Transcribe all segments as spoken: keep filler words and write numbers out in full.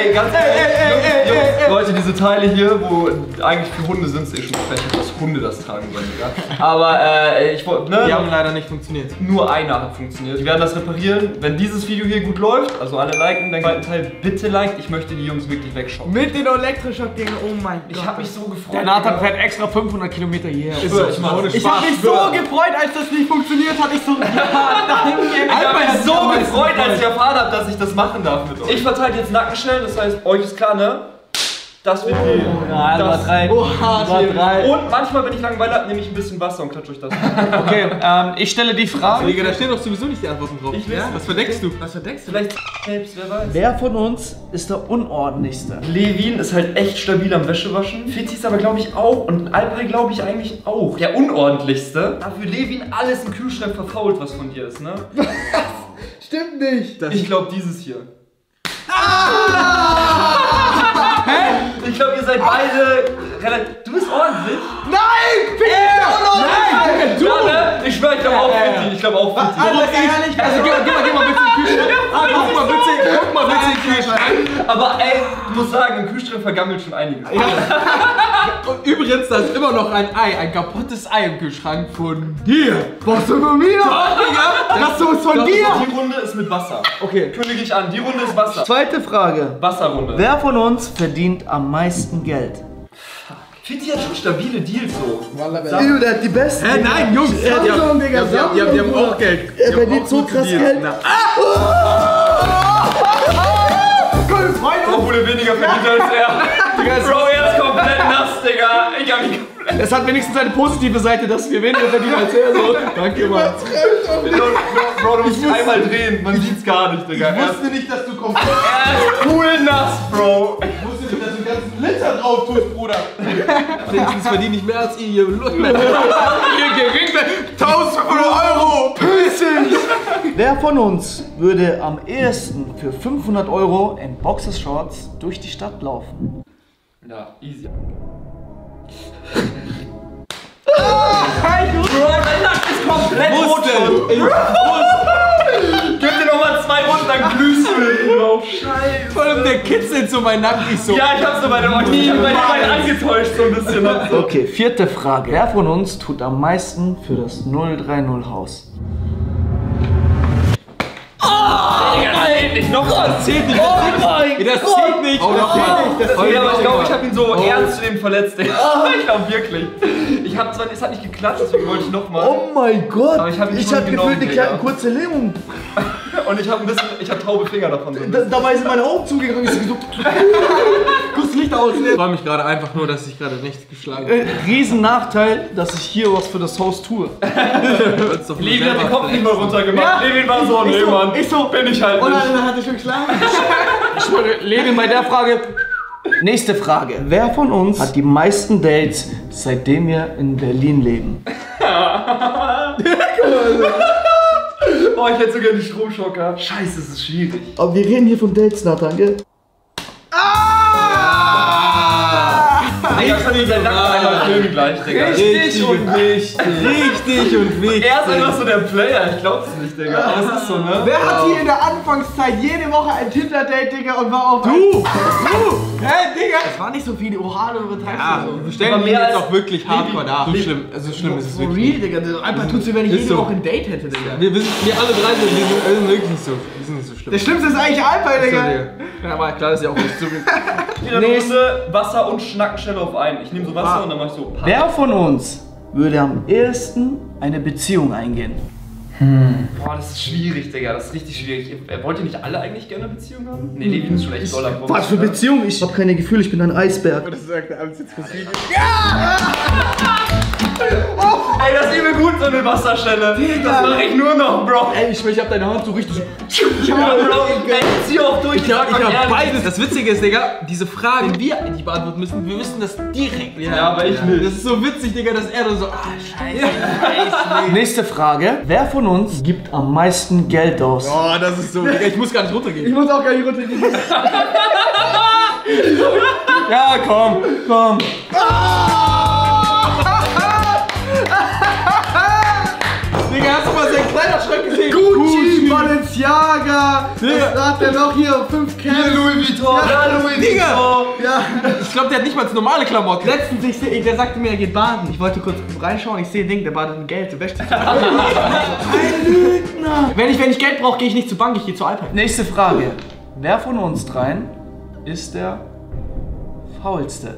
ey, ganz ehrlich, Jungs, Jungs, Leute, diese Teile hier, wo eigentlich für Hunde sind, ist eh schon frech, dass Hunde das tragen sollen, Digga. Aber äh, ich wollte, ne? Die haben leider nicht funktioniert. Nur einer hat funktioniert. Die werden das reparieren. Wenn dieses Video hier gut läuft, also alle liken, den zweiten Teil bitte liked. Ich möchte die Jungs wirklich wegschauen. Mit den Elektroschock-Dingen, oh mein Gott. Ich hab mich so gefreut. Der Nathan fährt extra fünfhundert Kilometer hierher. Ich schwör, ich mach ohne Ich hab mich so gefreut, als das nicht funktioniert hat. Ich so, ja, danke. Ich hab mich so gefreut, als ich erfahren habe, dass ich das machen darf mit euch. Ich verteile jetzt Nackenschellen, das heißt, euch ist klar, ne? Das wird die. Ja, das drei. drei. Und manchmal, wenn ich Langeweile nehme ich ein bisschen Wasser und klatsche euch das. Okay, ähm, ich stelle die Frage. Digga, da stehen doch sowieso nicht die Antworten drauf. Ich weiß. Ja? Was verdeckst du? Was verdeckst du? Vielleicht selbst, wer weiß. Wer von uns ist der Unordentlichste? Levin ist halt echt stabil am Wäschewaschen. Fitzi ist aber, glaube ich, auch. Und Alpay, glaube ich, eigentlich auch. Der unordentlichste. Dafür Levin alles im Kühlschrank verfault, was von dir ist, ne? Stimmt nicht. Das Ich glaube, dieses hier. Ah! Hä? Ich glaube, ihr seid beide relativ. Du bist ordentlich. Nein! Äh, Nein! Du! Ja, ne? Ich schwör, ich glaube auch Fitzi. Ich glaube auch Fitzi. Also ehrlich, Also geh, geh, mal, geh mal bitte in den Kühlschrank. Ah, guck mal bitte, guck mal bitte in den Kühlschrank. Aber ey, ich muss sagen, im Kühlschrank vergammelt schon einiges. Und übrigens, da ist immer noch ein Ei, ein kaputtes Ei im Kühlschrank von dir. Was denn von mir? Das ist von dir! Die Runde ist mit Wasser. Okay. Kündige ich an, die Runde ist Wasser. Zweite Frage. Wasserrunde. Wer von uns verdient am meisten Geld? Fitzi hat schon stabile Deals so. Ey, der hat die besten. Hä, nein, Jungs, Samsung, die haben, die Digga, haben, die haben, die haben, die haben Samsung, auch Geld. Er Die haben verdient auch so gute krass Deals. Geld. Na, Komm, Freunde! Obwohl er weniger verdient als er. Bro, er ist komplett nass, Digga. Ich hab mich komplett. Es hat wenigstens eine positive Seite, dass wir weniger verdienen als er. So. Danke, Mann. Bro, du musst dich einmal drehen. Man sieht's gar nicht, Digga. ich Er ist, wusste nicht, dass du komplett. er ist cool nass, Bro. Ich wusste nicht, dass du den ganzen Liter drauf tust, Bruder. Wenigstens verdiene ich mehr als ihr hier. Ihr gering eintausendfünfhundert Euro. Püssig. Wer von uns würde am ehesten für fünfhundert Euro in Boxershorts durch die Stadt laufen? Ja, easy. Bro, dein Nacken ist komplett rot schon. Ich wusste. Gib dir nochmal zwei Runden, dann glühst du drauf. Scheiße. Vor allem der kitzelt so mein Nacken. Ich so. Ja, ich hab's so bei der Ordnung. Ich hab meine Beine angetäuscht so ein bisschen. So. Okay, vierte Frage. Wer von uns tut am meisten für das null drei null Haus? Das zählt nicht. Nochmal. Das zählt nicht. Das zählt nicht. Oh, Das zählt nicht. Das Okay, zählt aber ich nicht. glaube, ich habe ihn so ernst zu dem verletzt. Ey. Ich glaube wirklich. Ich hab zwar, es hat nicht geklatscht, deswegen wollte ich nochmal. Oh mein Gott! Aber ich hab ihn ich schon hab genommen, gefühlt eine kleine Digga. kurze Lähmung. Und ich habe ein bisschen, ich habe taube Finger davon. So ein Da, bisschen. dabei sind meine Augen zugegangen. Ich so, kurz Licht aus. Ich freue mich gerade einfach nur, dass ich gerade nicht geschlagen habe. Äh, Riesen Nachteil, dass ich hier was für das Haus tue. Levin hat den Kopf nicht mal runtergemacht. Ja. Levin war so, nee, Ich so, Mann. ich so, bin ich halt Und nicht. dann hat er schon geschlagen. Ich schwöre, Levin bei der Frage. Nächste Frage. Wer von uns hat die meisten Dates, seitdem wir in Berlin leben? Oh, ich hätte sogar die Stromschocker. Scheiße, es ist schwierig. Aber wir reden hier von Dates, Nathan, gell? Digga, ich kann dir seinen Nacken einmal filmen gleich, Digga. Richtig und wichtig. Richtig und wichtig. Er ist einfach so der Player, ich glaub's nicht, Digga. Aber es ist so, ne? Wer hat hier in der Anfangszeit jede Woche ein Tinder-Date, Digga, und war auf Du! Du! Hä, Digga! Es war nicht so viele, oha, du übertreibst Ja, so. wir stellen Aber ihn mehr jetzt als- auch wirklich hardcore da. So Levi- schlimm, also schlimm ist es For wirklich. real, Digga. Einfach tut's mir, wenn ich Ist jede so. Woche ein Date hätte, Digga. Wir, wir, sind, wir alle drei sind, wir sind, wir sind wirklich nicht so, wir sind nicht so schlimm. Das Schlimmste ist eigentlich Alpay, So, Digga. Digga. Ja, aber klar, das ist ja auch nicht so. Jeder Runde Wasser und Schnackenstelle auf einen. Ich nehme so Wasser und dann mach ich so. Wer von uns würde am ehesten eine Beziehung eingehen? Boah, das ist schwierig, Digga. Das ist richtig schwierig. Ihr- Wollt ihr nicht alle eigentlich gerne eine Beziehung haben? Nee, Levin ist schon echt doll am Punkt, Was für ne? Beziehung? Ich hab keine Gefühle, ich bin ein Eisberg. Das sagt er alles jetzt fürs Video. Ey, das ist übel gut, so eine Wasserstelle. Das mach ich nur noch, Bro. Ey, ich schwör, ich hab deine Hand so richtig so. Ja, Bro, ey, zieh auch durch. Ich hab, sag ich mal hab ehrlich. beides. Das Witzige ist, Digga, diese Fragen, die wir nicht beantworten müssen, wir wissen das direkt. Ja, aber ich nicht. Das ist so witzig, Digga, dass er dann so, ah, scheiße. Nächste Frage. Wer von uns gibt am meisten Geld aus? Oh, das ist so, Digga, ich muss gar nicht runtergehen. muss auch gar nicht runtergehen. Ja, komm, komm. Digga, hast du mal seinen Kleiderschrank gesehen? Gucci, Balenciaga. Balenciaga. Was hat der noch hier? fünf Caps. Louis Vuitton, ja, Louis Digga. Vuitton. Ja. Ich glaube, der hat nicht mal normale Klamotten. Letztens, ich seh, der sagte mir, er geht baden. Ich wollte kurz reinschauen, ich sehe Ding, der badet in Geld, der wäscht sich. Ein Lügner. Wenn ich, wenn ich Geld brauche, gehe ich nicht zur Bank, ich gehe zur Alpine. Nächste Frage. Wer von uns dreien ist der faulste?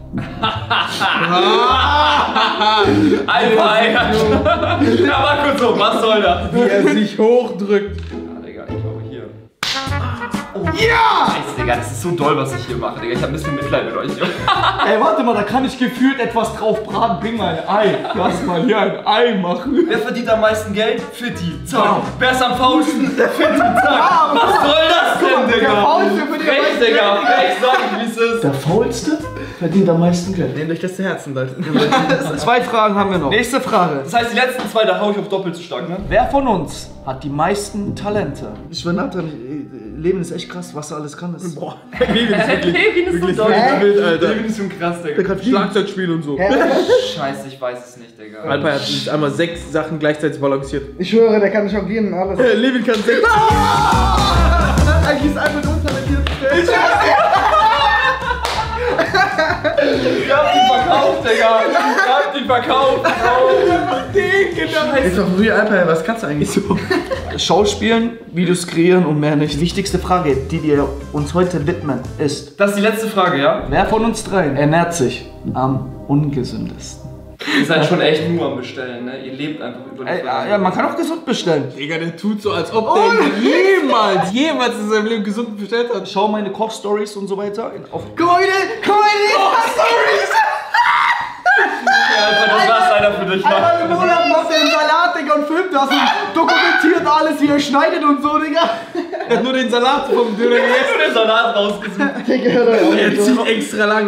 Alpine. Ja, Marco, so, was soll das? Wie er sich hochdrückt. Ja, Digga, ich glaube hier. Oh, ja! Scheiße, Digga, das ist so doll, was ich hier mache, Digga. Ich hab ein bisschen Mitleid mit euch. Ey, warte mal, da kann ich gefühlt etwas drauf braten. Bring mal ein Ei. Lass mal hier ein Ei machen. Wer verdient am meisten Geld? Fitti. Zack. Wer ist am faulsten? Fitti. Zack. Was soll das denn, Digga? Der Faulste verdient am Frech, meisten Digga. Geld. Frech, sag ich, wie es ist. Der Faulste verdient am meisten Geld. Nehmt euch das zu Herzen, Leute. Zwei Fragen haben wir noch. Nächste Frage. Das heißt, die letzten zwei, da hau ich auf doppelt so stark, ne? Wer von uns hat die meisten Talente? Ich bin dran. Leben ist echt krass, was er alles kann. Ist. Boah, Levin ist wirklich, Levin ist wirklich so doll. wild, Alter. Levin ist schon krass, Digga. Schlagzeugspiel und so. Scheiße, ich weiß es nicht, Digga. Alper hat sich einmal sechs Sachen gleichzeitig balanciert. Ich schwöre, der kann jonglieren und alles. Levin kann sechs. Eigentlich ist einfach nur talentiert. Ich hab die verkauft, Digga. Ich hab die verkauft. Ist doch wie Alper, was kannst du eigentlich so? Schauspielen, Videos kreieren und mehr nicht. Die wichtigste Frage, die wir uns heute widmen, ist: Das ist die letzte Frage, ja? Wer von uns dreien ernährt sich am ungesündesten? Ihr seid schon echt nur am Bestellen, ne? Ihr lebt einfach über die Ey, ja, man kann auch gesund bestellen. Digga, der tut so, als ob der jemals, jemals in seinem Leben gesund bestellt hat. Schau meine Kochstories und so weiter. Auf Guck mal, guck mal, Stories! Ja, Alter, das war's leider für dich, Einmal ne? im Monat macht er einen Salat, Digga, und filmt das und dokumentiert alles, wie er schneidet und so, Digga. Er hat nur den Salat vom Döner gegessen. Ich hab den Salat rausgesucht. Digga, hör doch auf. Er zieht extra lang.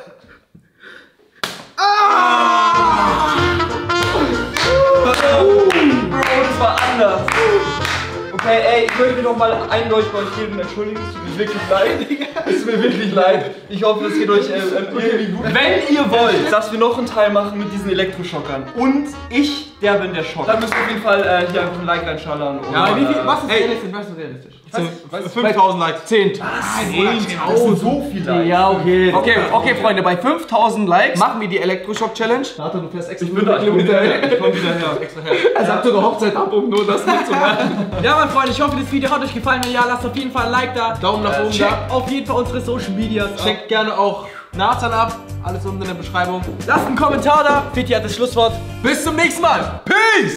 Bro, das war anders. Okay, ey, ich möchte mich noch mal eindeutig bei euch jedem entschuldigen. Es tut mir wirklich leid. Es tut mir wirklich leid. Ich hoffe, es geht euch äh, äh, irgendwie gut. Wenn ihr wollt, dass wir noch einen Teil machen mit diesen Elektroschockern und ich der bin der Schock, dann müsst ihr auf jeden Fall äh, hier einfach ein Like reinschallern. Ja, wie viel, äh, was ist realistisch? Was ist realistisch? was- fünftausend Likes. zehn. Das sind so viele Likes. Ja, okay. Okay, okay, Freunde, bei fünftausend Likes machen wir die Elektroschock-Challenge. Warte, du fährst extra Ich bin da, ich komm wieder her. Ich komm wieder her. Extra her. Er sagt sogar Hochzeit ab, um nur das mitzumachen. Ja, meine Freunde, ich hoffe, das Video hat euch gefallen. Wenn ja, lasst auf jeden Fall ein Like da. Daumen nach oben Checkt da. auf jeden Fall unsere Social Medias. Checkt gerne auch Nathan ab. Alles unten in der Beschreibung. Lasst einen Kommentar da. Fitti hat das Schlusswort. Bis zum nächsten Mal. Peace!